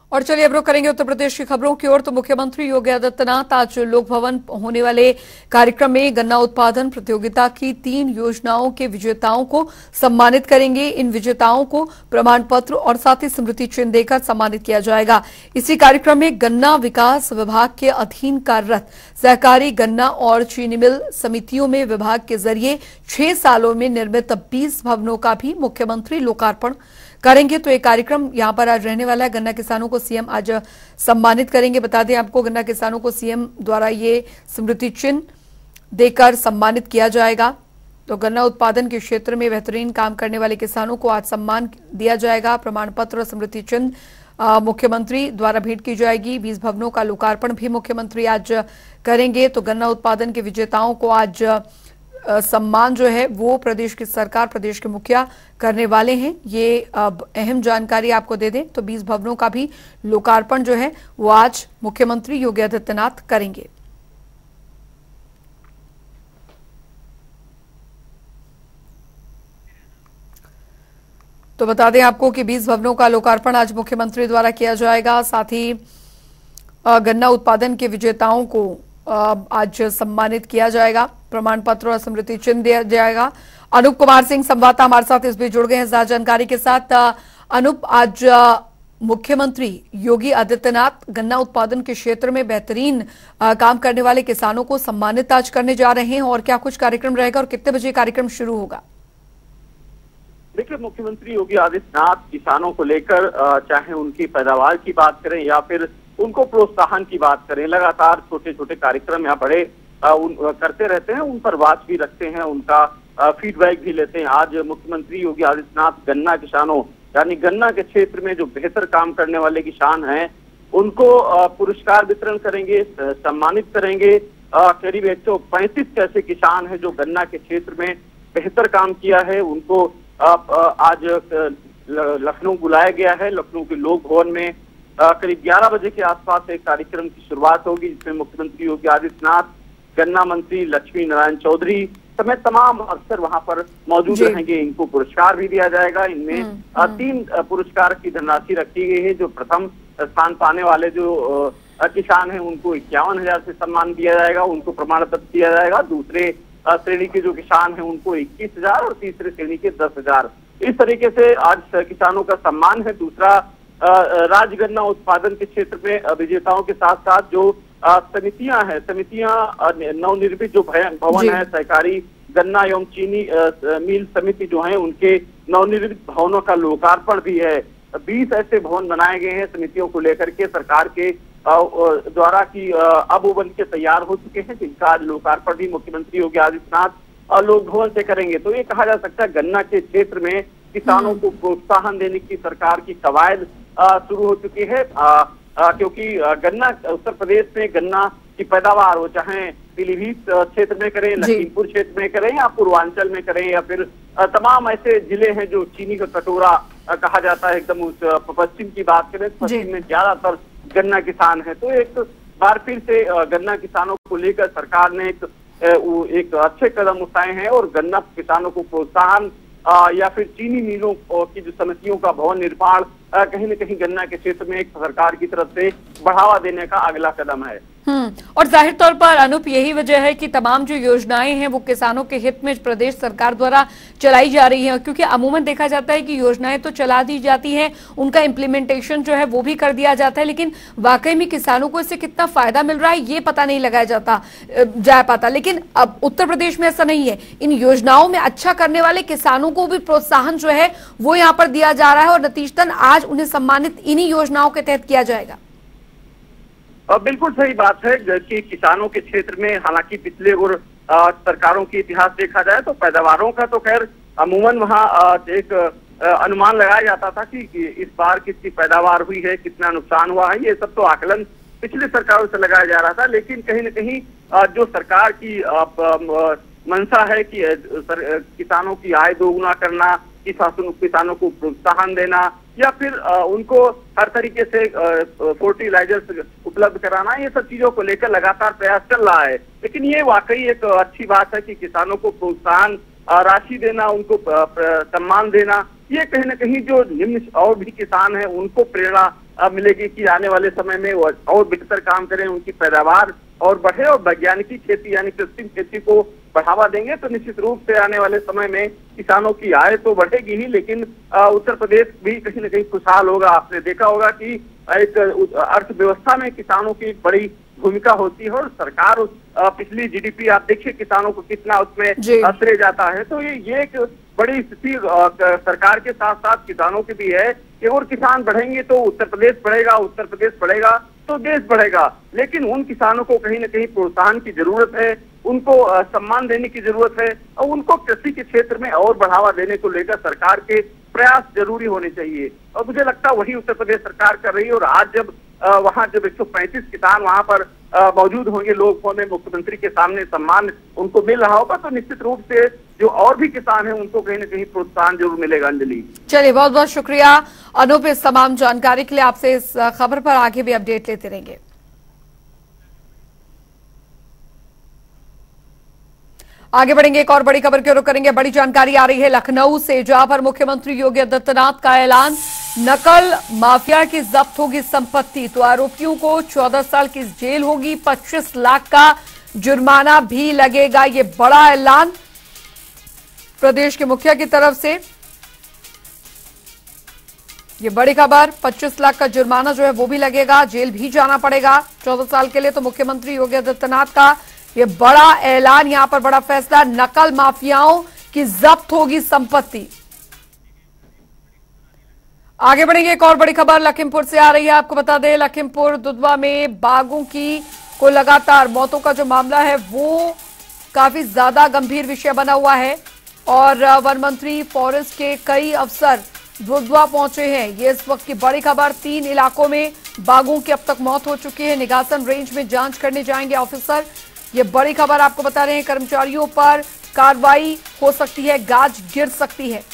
और चलिए अब रुख करेंगे उत्तर प्रदेश की खबरों की ओर। तो मुख्यमंत्री योगी आदित्यनाथ आज लोक भवन होने वाले कार्यक्रम में गन्ना उत्पादन प्रतियोगिता की 3 योजनाओं के विजेताओं को सम्मानित करेंगे। इन विजेताओं को प्रमाण पत्र और साथ ही स्मृति चिन्ह देकर सम्मानित किया जाएगा। इसी कार्यक्रम में गन्ना विकास विभाग के अधीन कार्यरत सहकारी गन्ना और चीनी मिल समितियों में विभाग के जरिए 6 सालों में निर्मित 20 भवनों का भी मुख्यमंत्री लोकार्पण करेंगे। तो एक कार्यक्रम यहां पर आज रहने वाला है। गन्ना किसानों को सीएम आज सम्मानित करेंगे। बता दें आपको, गन्ना किसानों को सीएम द्वारा ये स्मृति चिन्ह देकर सम्मानित किया जाएगा। तो गन्ना उत्पादन के क्षेत्र में बेहतरीन काम करने वाले किसानों को आज सम्मान दिया जाएगा। प्रमाण पत्र और स्मृति चिन्ह मुख्यमंत्री द्वारा भेंट की जाएगी। 20 भवनों का लोकार्पण भी मुख्यमंत्री आज करेंगे। तो गन्ना उत्पादन के विजेताओं को आज सम्मान जो है वो प्रदेश की सरकार, प्रदेश के मुखिया करने वाले हैं। ये अहम जानकारी आपको दे दें तो 20 भवनों का भी लोकार्पण जो है वो आज मुख्यमंत्री योगी आदित्यनाथ करेंगे। तो बता दें आपको कि 20 भवनों का लोकार्पण आज मुख्यमंत्री द्वारा किया जाएगा। साथ ही गन्ना उत्पादन के विजेताओं को आज सम्मानित किया जाएगा। प्रमाण पत्र और स्मृति चिन्ह दिया जाएगा। अनूप कुमार सिंह संवाददाता हमारे साथ इस बीच जुड़ गए हैं ज्यादा जानकारी के साथ। अनूप, आज मुख्यमंत्री योगी आदित्यनाथ गन्ना उत्पादन के क्षेत्र में बेहतरीन काम करने वाले किसानों को सम्मानित आज करने जा रहे हैं, और क्या कुछ कार्यक्रम रहेगा और कितने बजे कार्यक्रम शुरू होगा? देखिए, मुख्यमंत्री योगी आदित्यनाथ किसानों को लेकर चाहे उनकी पैदावार की बात करें या फिर उनको प्रोत्साहन की बात करें, लगातार छोटे छोटे कार्यक्रम यहाँ बड़े करते रहते हैं। उन पर वाच भी रखते हैं, उनका फीडबैक भी लेते हैं। आज मुख्यमंत्री योगी आदित्यनाथ गन्ना किसानों यानी गन्ना के क्षेत्र में जो बेहतर काम करने वाले किसान हैं उनको पुरस्कार वितरण करेंगे, सम्मानित करेंगे। करीब 135 ऐसे किसान हैं जो गन्ना के क्षेत्र में बेहतर काम किया है। उनको आज लखनऊ बुलाया गया है। लखनऊ के लोक भवन में करीब 11 बजे के आसपास एक कार्यक्रम की शुरुआत होगी, जिसमें मुख्यमंत्री योगी आदित्यनाथ, गन्ना मंत्री लक्ष्मी नारायण चौधरी समेत तमाम अफसर वहां पर मौजूद रहेंगे। इनको पुरस्कार भी दिया जाएगा। इनमें 3 पुरस्कार की धनराशि रखी गई है। जो प्रथम स्थान पाने वाले जो किसान हैं उनको 51,000 से सम्मान दिया जाएगा, उनको प्रमाण पत्र दिया जाएगा। दूसरे श्रेणी के जो किसान हैं उनको 21,000 और तीसरे श्रेणी के 10,000। इस तरीके से आज किसानों का सम्मान है। दूसरा, राज्य गन्ना उत्पादन के क्षेत्र में विजेताओं के साथ साथ जो समितियां हैं, नवनिर्मित जो भवन है, सहकारी गन्ना एवं चीनी मिल समिति जो है उनके नवनिर्मित भवनों का लोकार्पण भी है। 20 ऐसे भवन बनाए गए हैं समितियों को लेकर के सरकार के द्वारा की अब वो बन के तैयार हो चुके हैं, जिनका लोकार्पण भी मुख्यमंत्री योगी आदित्यनाथ लोक भवन से करेंगे। तो ये कहा जा सकता है गन्ना के क्षेत्र में किसानों को प्रोत्साहन देने की सरकार की कवायद शुरू हो चुकी है। क्योंकि गन्ना उत्तर प्रदेश में गन्ना की पैदावार हो चाहे पीलीभीत क्षेत्र में करें, लखीमपुर क्षेत्र में करें या पूर्वांचल में करें या फिर तमाम ऐसे जिले हैं जो चीनी का कटोरा कहा जाता है, एकदम उस पश्चिम की बात करें तो पश्चिम में ज्यादातर गन्ना किसान है। तो एक बार फिर से गन्ना किसानों को लेकर सरकार ने एक अच्छे कदम उठाए हैं और गन्ना किसानों को प्रोत्साहन या फिर चीनी मिलों की जो समितियों का भवन निर्माण कहीं न कहीं गन्ना के क्षेत्र में एक सरकार की तरफ से बढ़ावा देने का अगला कदम है। और जाहिर तौर पर अनूप यही वजह है कि तमाम जो योजनाएं हैं वो किसानों के हित में प्रदेश सरकार द्वारा चलाई जा रही हैं, क्योंकि अमूमन देखा जाता है कि योजनाएं तो चला दी जाती हैं, उनका इम्प्लीमेंटेशन जो है वो भी कर दिया जाता है, लेकिन वाकई में किसानों को इससे कितना फायदा मिल रहा है ये पता नहीं लगाया जा पाता। लेकिन अब उत्तर प्रदेश में ऐसा नहीं है। इन योजनाओं में अच्छा करने वाले किसानों को भी प्रोत्साहन जो है वो यहाँ पर दिया जा रहा है और नतीजतन आज उन्हें सम्मानित इन्हीं योजनाओं के तहत किया जाएगा। बिल्कुल सही बात है कि किसानों के क्षेत्र में हालांकि पिछले और सरकारों की इतिहास देखा जाए तो पैदावारों का तो खैर अमूमन वहाँ एक अनुमान लगाया जाता था कि इस बार कितनी पैदावार हुई है, कितना नुकसान हुआ है, ये सब तो आकलन पिछले सरकारों से लगाया जा रहा था। लेकिन कहीं न कहीं जो सरकार की मंशा है कि किसानों की आय दोगुना करना, किसानों को प्रोत्साहन देना या फिर उनको हर तरीके से फर्टिलाइजर्स उपलब्ध कराना, ये सब चीजों को लेकर लगातार प्रयास चल रहा है। लेकिन ये वाकई एक अच्छी बात है कि किसानों को प्रोत्साहन राशि देना, उनको सम्मान देना, ये कहीं न कहीं जो निम्न और भी किसान हैं उनको प्रेरणा मिलेगी कि आने वाले समय में वो और बेहतर काम करें, उनकी पैदावार और बढ़े और वैज्ञानिकी खेती यानी कृत्रिम खेती को बढ़ावा देंगे तो निश्चित रूप से आने वाले समय में किसानों की आय तो बढ़ेगी ही, लेकिन उत्तर प्रदेश भी कहीं न कहीं खुशहाल होगा। आपने देखा होगा कि एक अर्थव्यवस्था में किसानों की बड़ी भूमिका होती है और सरकार पिछली जीडीपी आप देखिए किसानों को कितना उसमें श्रेय जाता है। तो ये एक बड़ी स्थिति सरकार के साथ साथ किसानों की भी है कि और किसान बढ़ेंगे तो उत्तर प्रदेश बढ़ेगा, उत्तर प्रदेश बढ़ेगा तो देश बढ़ेगा। लेकिन उन किसानों को कहीं न कहीं प्रोत्साहन की जरूरत है, उनको सम्मान देने की जरूरत है और उनको कृषि के क्षेत्र में और बढ़ावा देने को लेकर सरकार के प्रयास जरूरी होने चाहिए और मुझे लगता है वही उत्तर प्रदेश सरकार कर रही है। और आज जब वहां जब 135 किसान वहां पर मौजूद होंगे, लोग होंगे, मुख्यमंत्री के सामने सम्मान उनको मिल रहा होगा तो निश्चित रूप से जो और भी किसान हैं उनको कहीं न कहीं प्रोत्साहन जरूर मिलेगा। अंजलि, चलिए बहुत बहुत शुक्रिया अनूप इस तमाम जानकारी के लिए। आपसे इस खबर पर आगे भी अपडेट लेते रहेंगे। आगे बढ़ेंगे, एक और बड़ी खबर की ओर करेंगे। बड़ी जानकारी आ रही है लखनऊ से, जहां पर मुख्यमंत्री योगी आदित्यनाथ का ऐलान, नकल माफिया की जब्त होगी संपत्ति तो आरोपियों को 14 साल की जेल होगी, 25 लाख का जुर्माना भी लगेगा। ये बड़ा ऐलान प्रदेश के मुखिया की तरफ से। ये बड़ी खबर, 25 लाख का जुर्माना जो है वो भी लगेगा, जेल भी जाना पड़ेगा 14 साल के लिए। तो मुख्यमंत्री योगी आदित्यनाथ का ये बड़ा ऐलान, यहां पर बड़ा फैसला, नकल माफियाओं की जब्त होगी संपत्ति। आगे बढ़ेंगे, एक और बड़ी खबर लखीमपुर से आ रही है। आपको बता दें लखीमपुर दुधवा में बाघों की को लगातार मौतों का जो मामला है वो काफी ज्यादा गंभीर विषय बना हुआ है और वन मंत्री फॉरेस्ट के कई अफसर दुधवा पहुंचे हैं। ये इस वक्त की बड़ी खबर, 3 इलाकों में बाघों की अब तक मौत हो चुकी है। निगासन रेंज में जांच करने जाएंगे ऑफिसर। ये बड़ी खबर आपको बता रहे हैं, कर्मचारियों पर कार्रवाई हो सकती है, गाज गिर सकती है।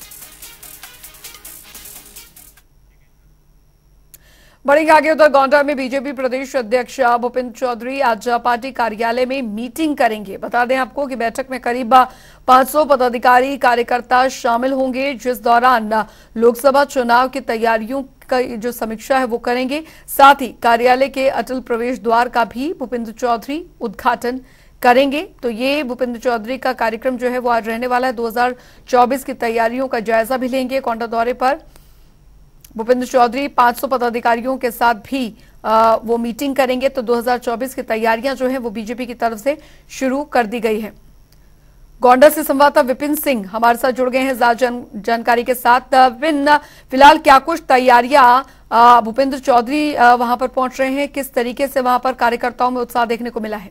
बढ़ेंगे आगे, उधर गोंडा में बीजेपी प्रदेश अध्यक्ष भूपेंद्र चौधरी आज पार्टी कार्यालय में मीटिंग करेंगे। बता दें आपको कि बैठक में करीब 500 पदाधिकारी कार्यकर्ता शामिल होंगे, जिस दौरान लोकसभा चुनाव की तैयारियों का जो समीक्षा है वो करेंगे। साथ ही कार्यालय के अटल प्रवेश द्वार का भी भूपेंद्र चौधरी उद्घाटन करेंगे। तो ये भूपेंद्र चौधरी का कार्यक्रम जो है वो आज रहने वाला है। 2024 की तैयारियों का जायजा भी लेंगे। गोंडा दौरे पर भूपेंद्र चौधरी 500 पदाधिकारियों के साथ भी वो मीटिंग करेंगे। तो 2024 की तैयारियां जो है वो बीजेपी की तरफ से शुरू कर दी गई है। गोंडा से संवाददाता विपिन सिंह हमारे साथ जुड़ गए हैं ज्यादा जानकारी के साथ। विपिन, फिलहाल क्या कुछ तैयारियां भूपेंद्र चौधरी वहां पर पहुंच रहे हैं, किस तरीके से वहां पर कार्यकर्ताओं में उत्साह देखने को मिला है?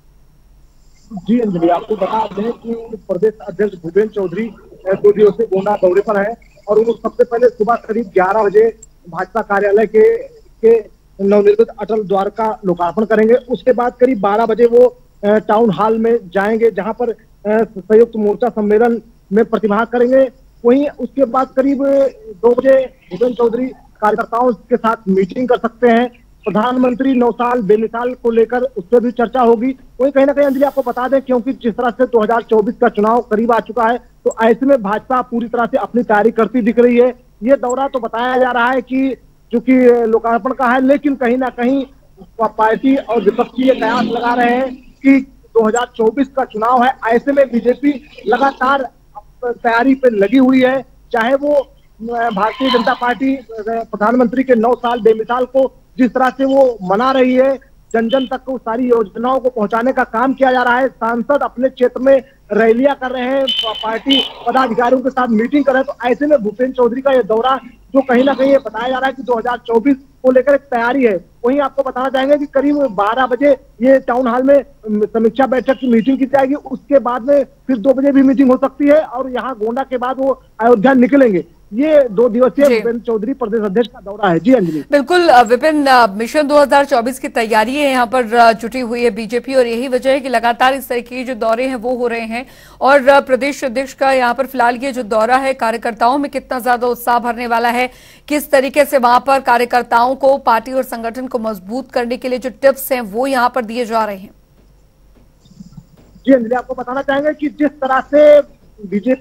जी अंजलि, आपको बता दें कि प्रदेश अध्यक्ष भूपेंद्र चौधरी 2 दिवसीय गोंडा दौरे पर है और वो सबसे पहले सुबह करीब 11 बजे भाजपा कार्यालय के नवनिर्मित अटल द्वार का लोकार्पण करेंगे। उसके बाद करीब 12 बजे वो टाउन हॉल में जाएंगे, जहां पर संयुक्त मोर्चा सम्मेलन में प्रतिभाग करेंगे। वहीं उसके बाद करीब 2 बजे भूपेंद्र चौधरी कार्यकर्ताओं के साथ मीटिंग कर सकते हैं। प्रधानमंत्री 9 साल बेमिसाल को लेकर उससे भी चर्चा होगी। वही कहीं ना कहीं अंजलि आपको बता दें, क्योंकि जिस तरह से 2024 का चुनाव करीब आ चुका है तो ऐसे में भाजपा पूरी तरह से अपनी तैयारी करती दिख रही है। ये दौरा तो बताया जा रहा है कि चूंकि लोकार्पण का है, लेकिन कहीं ना कहीं पार्टी और विपक्षी ये कयास लगा रहे हैं कि 2024 का चुनाव है, ऐसे में बीजेपी लगातार तैयारी पे लगी हुई है। चाहे वो भारतीय जनता पार्टी प्रधानमंत्री के 9 साल बेमिसाल को जिस तरह से वो मना रही है, जन जन तक को सारी योजनाओं को पहुंचाने का काम किया जा रहा है। सांसद अपने क्षेत्र में रैलियां कर रहे हैं, पार्टी पदाधिकारियों के साथ मीटिंग कर रहे हैं। तो ऐसे में भूपेंद्र चौधरी का ये दौरा जो कहीं ना कहीं ये बताया जा रहा है कि 2024 को लेकर एक तैयारी है। वहीं आपको बताना चाहेंगे कि करीब 12 बजे ये टाउन हॉल में समीक्षा बैठक की मीटिंग की जाएगी। उसके बाद में फिर 2 बजे भी मीटिंग हो सकती है और यहाँ गोंडा के बाद वो अयोध्या निकलेंगे। ये 2 दिवसीय भूपेंद्र चौधरी प्रदेश अध्यक्ष का दौरा है। जी अंजलि। बिल्कुल विपिन, मिशन 2024 की तैयारी है यहाँ पर जुटी हुई है बीजेपी और यही वजह है कि लगातार इस तरह के जो दौरे हैं वो हो रहे हैं। और प्रदेश अध्यक्ष का यहाँ पर फिलहाल ये जो दौरा है, कार्यकर्ताओं में कितना ज्यादा उत्साह भरने वाला है, किस तरीके से वहां पर कार्यकर्ताओं को, पार्टी और संगठन को मजबूत करने के लिए जो टिप्स हैं वो यहाँ पर दिए जा रहे हैं? जी अंजलि, आपको बताना चाहेंगे कि जिस तरह से बीजेपी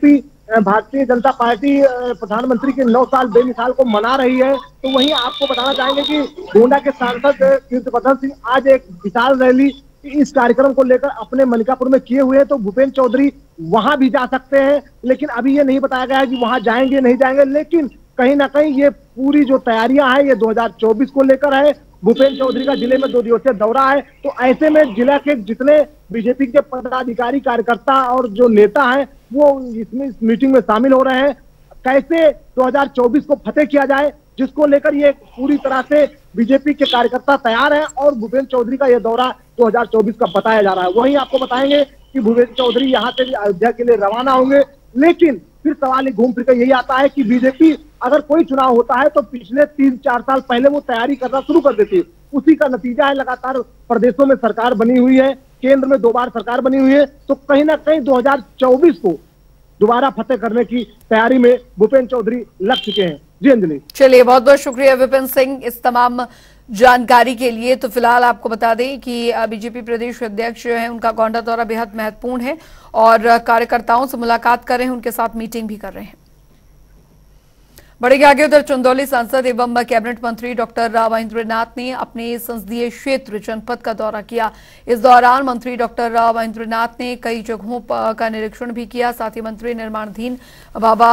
भारतीय जनता पार्टी प्रधानमंत्री के 9 साल बेमिसाल को मना रही है, तो वहीं आपको बताना चाहेंगे कि गोंडा के सांसद कीर्तिवर्धन सिंह आज एक विशाल रैली इस कार्यक्रम को लेकर अपने मलिकापुर में किए हुए हैं। तो भूपेंद्र चौधरी वहां भी जा सकते हैं, लेकिन अभी ये नहीं बताया गया है कि वहां जाएंगे नहीं जाएंगे। लेकिन कहीं ना कहीं ये पूरी जो तैयारियां हैं ये 2024 को लेकर है। भूपेंद्र चौधरी का जिले में 2 दिवसीय दौरा है, तो ऐसे में जिला के जितने बीजेपी के पदाधिकारी, कार्यकर्ता और जो नेता हैं वो इसमें इस मीटिंग में शामिल हो रहे हैं। कैसे 2024 को फतेह किया जाए, जिसको लेकर ये पूरी तरह से बीजेपी के कार्यकर्ता तैयार हैं और भूपेंद्र चौधरी का यह दौरा 2024 का बताया जा रहा है। वहीं आपको बताएंगे कि भूपेंद्र चौधरी यहाँ से अयोध्या के लिए रवाना होंगे, लेकिन फिर सवाल घूम फिर कर यही आता है कि बीजेपी अगर कोई चुनाव होता है तो पिछले 3-4 साल पहले वो तैयारी करना शुरू कर देती है। उसी का नतीजा है, लगातार प्रदेशों में सरकार बनी हुई है, केंद्र में 2 बार सरकार बनी हुई है, तो कहीं ना कहीं 2024 को दोबारा फतेह करने की तैयारी में भूपेंद्र चौधरी लग चुके हैं। जी अंजलि। चलिए, बहुत बहुत शुक्रिया विपिन सिंह इस तमाम जानकारी के लिए। तो फिलहाल आपको बता दें कि बीजेपी प्रदेश अध्यक्ष जो है उनका गोंडा दौरा बेहद महत्वपूर्ण है और कार्यकर्ताओं से मुलाकात कर रहे हैं, उनके साथ मीटिंग भी कर रहे हैं। बढ़ेंगे आगे, उधर चंदौली सांसद एवं कैबिनेट मंत्री डॉक्टर महेंद्रनाथ ने अपने संसदीय क्षेत्र जनपद का दौरा किया। इस दौरान मंत्री डॉक्टर महेंद्रनाथ ने कई जगहों का निरीक्षण भी किया। साथ ही मंत्री निर्माणाधीन बाबा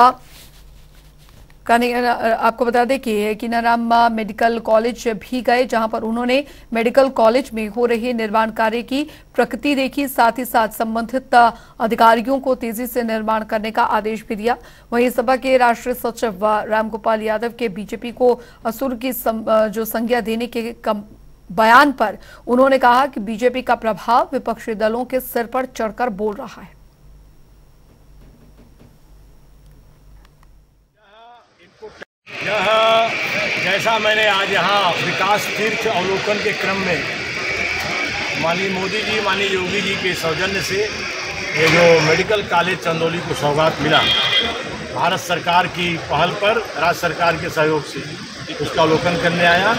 आपको बता दें कि कीनाराम मेडिकल कॉलेज भी गए, जहां पर उन्होंने मेडिकल कॉलेज में हो रहे निर्माण कार्य की प्रगति देखी। साथ ही साथ संबंधित अधिकारियों को तेजी से निर्माण करने का आदेश भी दिया। वहीं सपा के राष्ट्रीय सचिव रामगोपाल यादव के बीजेपी को असुर की जो संज्ञा देने के बयान पर उन्होंने कहा कि बीजेपी का प्रभाव विपक्षी दलों के सिर पर चढ़कर बोल रहा है। यह जैसा मैंने आज यहाँ विकास तीर्थ अवलोकन के क्रम में माननीय मोदी जी, माननीय योगी जी के सौजन्य से ये जो मेडिकल कॉलेज चंदौली को सौगात मिला, भारत सरकार की पहल पर राज्य सरकार के सहयोग से उसका अवलोकन करने आया।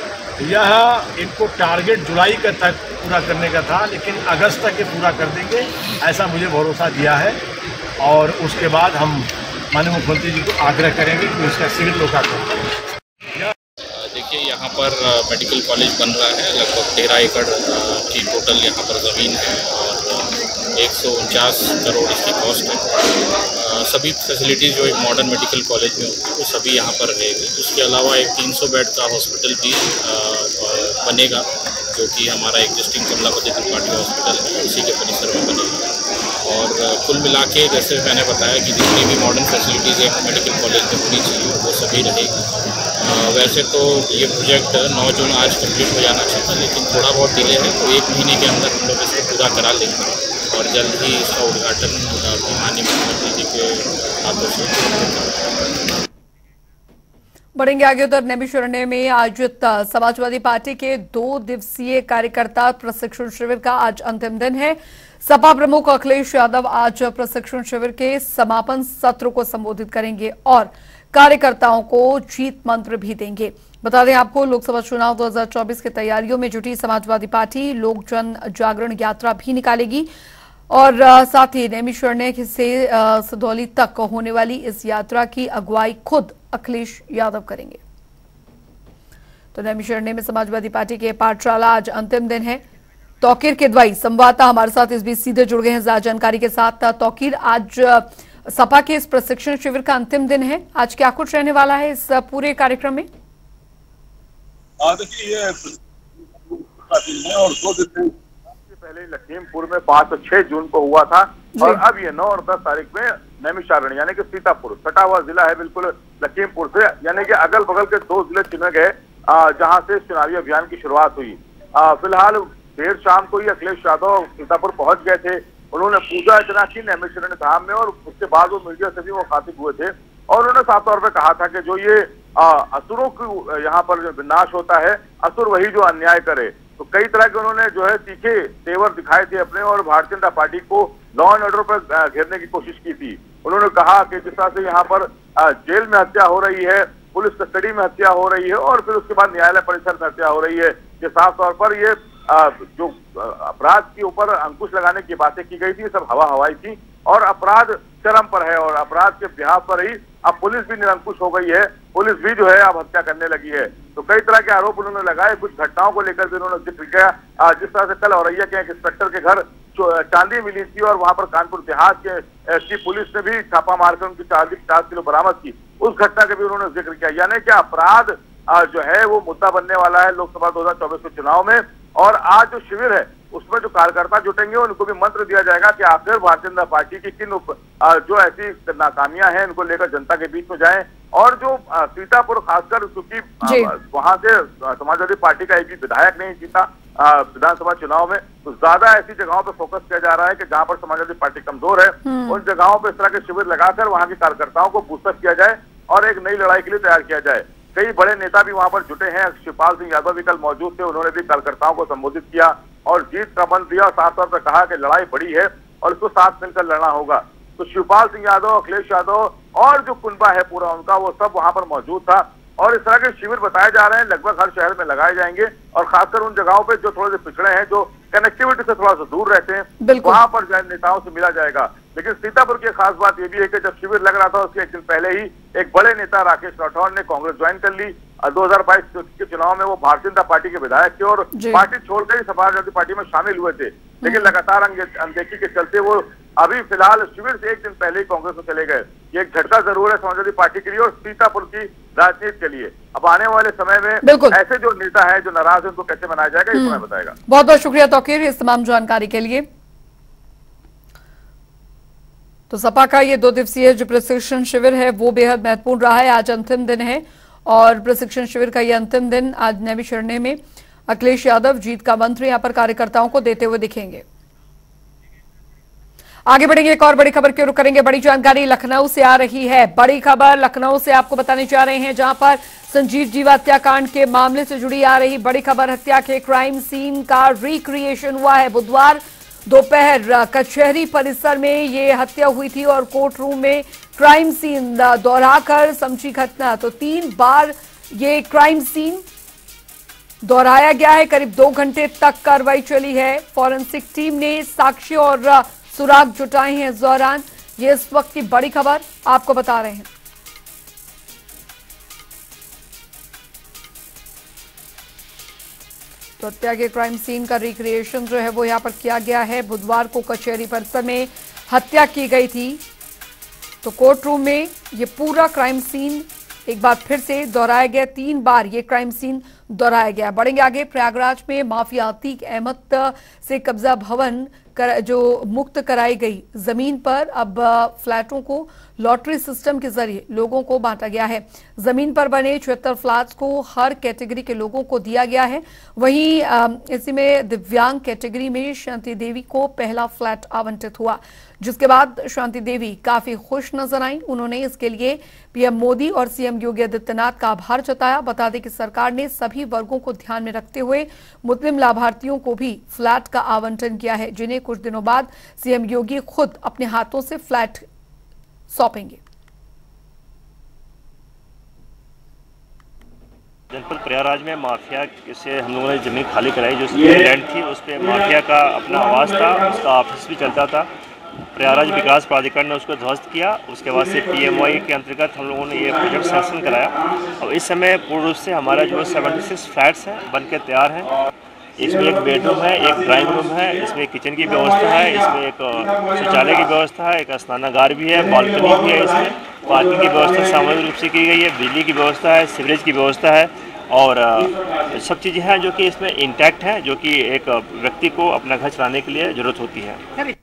यह इनको टारगेट जुलाई के तक पूरा करने का था, लेकिन अगस्त तक ये पूरा कर देंगे ऐसा मुझे भरोसा दिया है। और उसके बाद हम माननीय मुख्यमंत्री जी को आग्रह करेंगे कि उसका शीघ्र लोकार्पण करें। देखिए, यहाँ पर मेडिकल कॉलेज बन रहा है, लगभग 13 एकड़ की टोटल यहाँ पर ज़मीन है और 149 करोड़ इसकी कॉस्ट है। सभी फैसिलिटीज़ जो एक मॉडर्न मेडिकल कॉलेज में होती है वो सभी यहाँ पर रहेगी। उसके अलावा एक 300 बेड का हॉस्पिटल भी बनेगा, जो कि हमारा एग्जिस्टिंग कमलापति त्रिपाठी हॉस्पिटल है, उसी के परिसर में बनेगा। और कुल मिला के जैसे मैंने बताया कि जितनी भी मॉडर्न फैसिलिटीज़ एक मेडिकल कॉलेज में होनी चाहिए वो सभी रहेगी। वैसे तो ये प्रोजेक्ट 9 जून आज कंप्लीट हो जाना चाहिए, लेकिन थोड़ा बहुत डिले है, तो 1 महीने के अंदर हम लोग इसको पूरा करा लेंगे और जल्द ही इसका उद्घाटन माननीय मुख्यमंत्री जी के हाथों से। बढ़ेंगे आगे, उधर नैमिषारण्य में आयोजित समाजवादी पार्टी के 2 दिवसीय कार्यकर्ता प्रशिक्षण शिविर का आज अंतिम दिन है। सपा प्रमुख अखिलेश यादव आज प्रशिक्षण शिविर के समापन सत्र को संबोधित करेंगे और कार्यकर्ताओं को जीत मंत्र भी देंगे। बता दें आपको, लोकसभा चुनाव 2024 की तैयारियों में जुटी समाजवादी पार्टी लोक जन जागरण यात्रा भी निकालेगी और साथ ही नैमिषारण्य से सदौली तक होने वाली इस यात्रा की अगुवाई खुद अखिलेश यादव करेंगे। तो नैमिषारण्य में समाजवादी पार्टी के पाठशाला आज अंतिम दिन है। तौकीर किदवाई संवाददाता हमारे साथ इस बीच सीधे जुड़ गए हैं ज्यादा जानकारी के साथ। तौकीर, आज सपा के इस प्रशिक्षण शिविर का अंतिम दिन है, आज क्या कुछ रहने वाला है इस पूरे कार्यक्रम में? देखिए, ये और 2 दिन पहले लखीमपुर में 5 और 6 जून को हुआ था और अब ये 9 और 10 तारीख में नैमिषारण्य यानी कि सीतापुर सटा हुआ जिला है बिल्कुल लखीमपुर से, यानी कि अगल बगल के 2 जिले चुने गए जहां से चुनावी अभियान की शुरुआत हुई। फिलहाल देर शाम को ही अखिलेश यादव सीतापुर पहुंच गए थे। उन्होंने पूजा अर्चना की नैमिषारण्य धाम में और उसके बाद वो मीडिया से भी मुखातिब हुए थे और उन्होंने साफ तौर पे कहा था कि जो ये असुरों की यहाँ पर जो विनाश होता है, असुर वही जो अन्याय करे। तो कई तरह के उन्होंने जो है तीखे तेवर दिखाए थे अपने और भारतीय जनता पार्टी को लॉ एंड ऑर्डर पर घेरने की कोशिश की थी। उन्होंने कहा कि जिस तरह से यहाँ पर जेल में हत्या हो रही है, पुलिस कस्टडी में हत्या हो रही है और फिर उसके बाद न्यायालय परिसर में हत्या हो रही है, ये साफ तौर पर ये जो अपराध के ऊपर अंकुश लगाने की बातें की गई थी, सब हवा हवाई थी और अपराध चरम पर है और अपराध के बिहाव पर ही अब पुलिस भी निरंकुश हो गई है। पुलिस भी जो है अब हत्या करने लगी है। तो कई तरह के आरोप उन्होंने लगाए, कुछ घटनाओं को लेकर भी उन्होंने जिक्र किया। जिस तरह से कल औरैया के एक इंस्पेक्टर के घर चांदी मिली थी और वहां पर कानपुर देहात की पुलिस ने भी छापा मारकर उनकी चांदी 50 किलो बरामद की, उस घटना का भी उन्होंने जिक्र किया। यानी कि अपराध जो है वो मुद्दा बनने वाला है लोकसभा 2024 के चुनाव में। और आज जो शिविर है उसमें जो कार्यकर्ता जुटेंगे उनको भी मंत्र दिया जाएगा कि आखिर भारतीय जनता पार्टी की किन जो ऐसी नाकामियां हैं इनको लेकर जनता के बीच में जाएं। और जो सीतापुर खासकर क्योंकि वहां से समाजवादी पार्टी का एक भी विधायक नहीं जीता विधानसभा चुनाव में, तो ज्यादा ऐसी जगहों पर फोकस किया जा रहा है कि जहां पर समाजवादी पार्टी कमजोर है उन जगहों पर इस तरह के शिविर लगाकर वहां के कार्यकर्ताओं को बूस्टअप किया जाए और एक नई लड़ाई के लिए तैयार किया जाए। कई बड़े नेता भी वहां पर जुटे हैं। शिवपाल सिंह यादव भी कल मौजूद थे, उन्होंने भी कार्यकर्ताओं को संबोधित किया और जीत का मंत्र दिया और साफ तौर पर कहा कि लड़ाई बड़ी है और इसको साथ मिलकर लड़ना होगा। तो शिवपाल सिंह यादव, अखिलेश यादव और जो कुनबा है पूरा उनका, वो सब वहां पर मौजूद था। और इस तरह के शिविर बताए जा रहे हैं लगभग हर शहर में लगाए जाएंगे और खासकर उन जगहों पे जो थोड़े से पिछड़े हैं, जो कनेक्टिविटी से थोड़ा सा दूर रहते हैं, वहां पर नेताओं से मिला जाएगा। लेकिन सीतापुर की खास बात यह भी है कि जब शिविर लग रहा था उसके एक दिन पहले ही एक बड़े नेता राकेश राठौर ने कांग्रेस ज्वाइन कर ली। 2022 के चुनाव में वो भारतीय जनता पार्टी के विधायक थे और पार्टी छोड़कर ही समाजवादी पार्टी में शामिल हुए थे, लेकिन लगातार अनदेखी के चलते वो अभी फिलहाल शिविर से एक दिन पहले ही कांग्रेस में चले गए। ये एक झटका जरूर है समाजवादी पार्टी के लिए और सीतापुर की राजनीति के लिए। अब आने वाले समय में ऐसे जो नेता है जो नाराज है उनको कैसे मनाया जाएगा ये समय बताएगा। बहुत बहुत शुक्रिया तौकीर इस तमाम जानकारी के लिए। तो सपा का ये 2 दिवसीय जो प्रशिक्षण शिविर है वो बेहद महत्वपूर्ण रहा है। आज अंतिम दिन है और प्रशिक्षण शिविर का ये अंतिम दिन आज नैमिषारण्य में अखिलेश यादव जीत का मंत्र यहां पर कार्यकर्ताओं को देते हुए दिखेंगे। आगे बढ़ेंगे, एक और बड़ी खबर की रुख करेंगे। बड़ी जानकारी लखनऊ से आ रही है। बड़ी खबर लखनऊ से आपको बताने जा रहे हैं, जहां पर संजीव जीवा हत्याकांड के मामले से जुड़ी आ रही बड़ी खबर। हत्या के क्राइम सीन का रिक्रिएशन हुआ है। बुधवार दोपहर कचहरी परिसर में ये हत्या हुई थी और कोर्ट रूम में क्राइम सीन दोहराकर समझी घटना। तो 3 बार ये क्राइम सीन दोहराया गया है। करीब 2 घंटे तक कार्रवाई चली है। फॉरेंसिक टीम ने साक्ष्य और सुराग जुटाए हैं इस दौरान। ये इस वक्त की बड़ी खबर आपको बता रहे हैं। तो हत्या के क्राइम सीन का रिक्रिएशन जो है वो यहां पर किया गया है। बुधवार को कचहरी परिसर में हत्या की गई थी, तो कोर्ट रूम में ये पूरा क्राइम सीन एक बार फिर से दोहराया गया। 3 बार ये क्राइम सीन दोहराया गया। बढ़ेंगे आगे। प्रयागराज में माफिया अतीक अहमद से कब्जा भवन जो मुक्त कराई गई जमीन पर अब फ्लैटों को लॉटरी सिस्टम के जरिए लोगों को बांटा गया है। जमीन पर बने 76 फ्लैट्स को हर कैटेगरी के लोगों को दिया गया है। वहीं इसी में दिव्यांग कैटेगरी में शांति देवी को पहला फ्लैट आवंटित हुआ, जिसके बाद शांति देवी काफी खुश नजर आई। उन्होंने इसके लिए पीएम मोदी और सीएम योगी आदित्यनाथ का आभार जताया। बता दें कि सरकार ने सभी वर्गों को ध्यान में रखते हुए मुस्लिम लाभार्थियों को भी फ्लैट का आवंटन किया है, जिन्हें कुछ दिनों बाद सीएम योगी खुद अपने हाथों से फ्लैट सौंपेंगे। जनपद प्रयागराज में माफिया से हम लोगों ने जमीन खाली कराई। जो लैंड थी उस पर माफिया का अपना आवास था, उसका ऑफिस भी चलता था। प्रयागराज विकास प्राधिकरण ने उसको ध्वस्त किया। उसके बाद से PMOI के अंतर्गत हम लोगों ने ये प्रोजेक्ट सैंक्शन कराया। और इस समय पूर्ण रूप से हमारा जो 76 फ्लैट्स हैं बनके तैयार हैं। इसमें एक बेडरूम है, एक ड्राइंग रूम है, इसमें किचन की व्यवस्था है, इसमें एक शौचालय की व्यवस्था है, एक स्नानागार भी है, बालकनी भी है, इसमें पार्किंग की व्यवस्था सामूहिक रूप से की गई है, बिजली की व्यवस्था है, सीवरेज की व्यवस्था है और सब चीज़ें हैं जो कि इसमें इंटैक्ट हैं, जो कि एक व्यक्ति को अपना घर चलाने के लिए ज़रूरत होती है।